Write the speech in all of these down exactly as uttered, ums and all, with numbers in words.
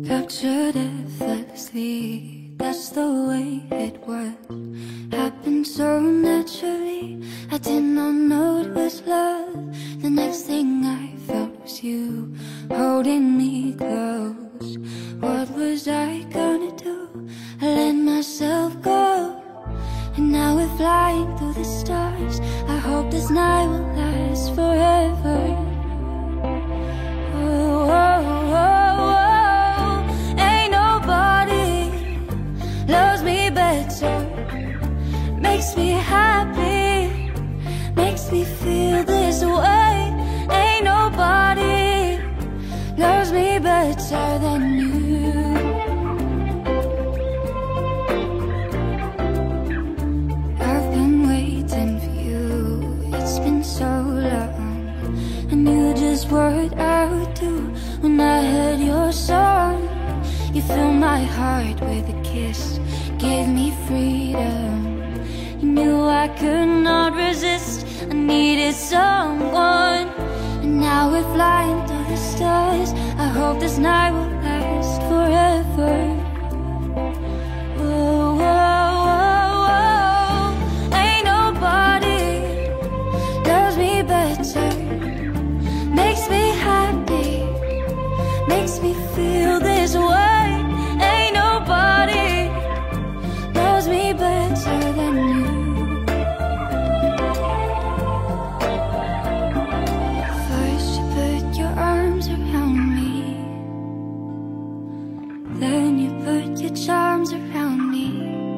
Captured effortlessly, that's the way it was. Happened so naturally, I did not know it was love. The next thing I felt was you holding me close. What was I gonna do? I let myself go, and now we're flying through the stars. I hope this night will last forever. Oh, oh, oh, oh. Ain't nobody loves me better, makes me happy, makes me feel this way. Ain't nobody loves me better than you. I've been waiting for you, it's been so long. I knew just what I would do when I heard your song. You filled my heart with a kiss, gave me freedom. You knew I could not resist, I needed someone. And now we're flying through the stars. I hope this night will last forever. Oh, oh, oh, oh. Ain't nobody loves me better, makes me happy, makes me feel this way. Ain't nobody loves me better than you. First you put your arms around me, then you put your charms around me.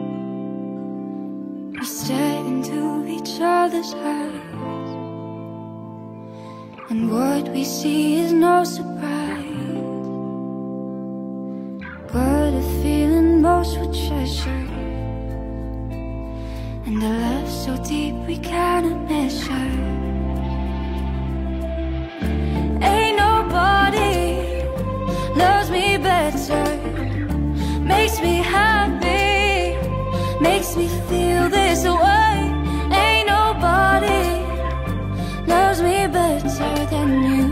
We stare into each other's eyes, and what we see is no surprise. What a feeling most would treasure, and a love so deep we cannot measure. Ain't nobody loves me better, makes me happy, makes me feel this way. Ain't nobody loves me better than you.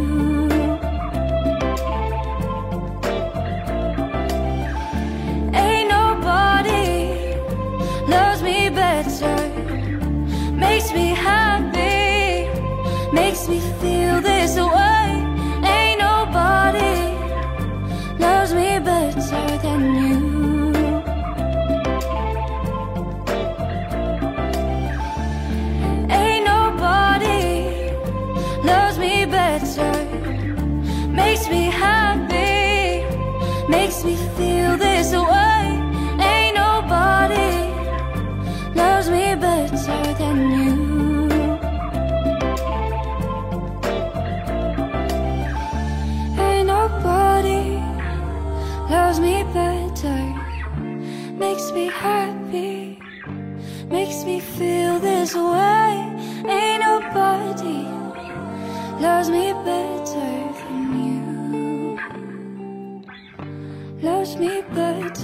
Ain't nobody loves me better, makes me happy, makes me feel this way. Ain't nobody loves me better than you. Ain't nobody loves me better, makes me happy, makes me feel this way. Ain't nobody loves me better than you. Ain't nobody loves me better, makes me happy, makes me feel this way. Ain't nobody loves me better than you. Loves me better.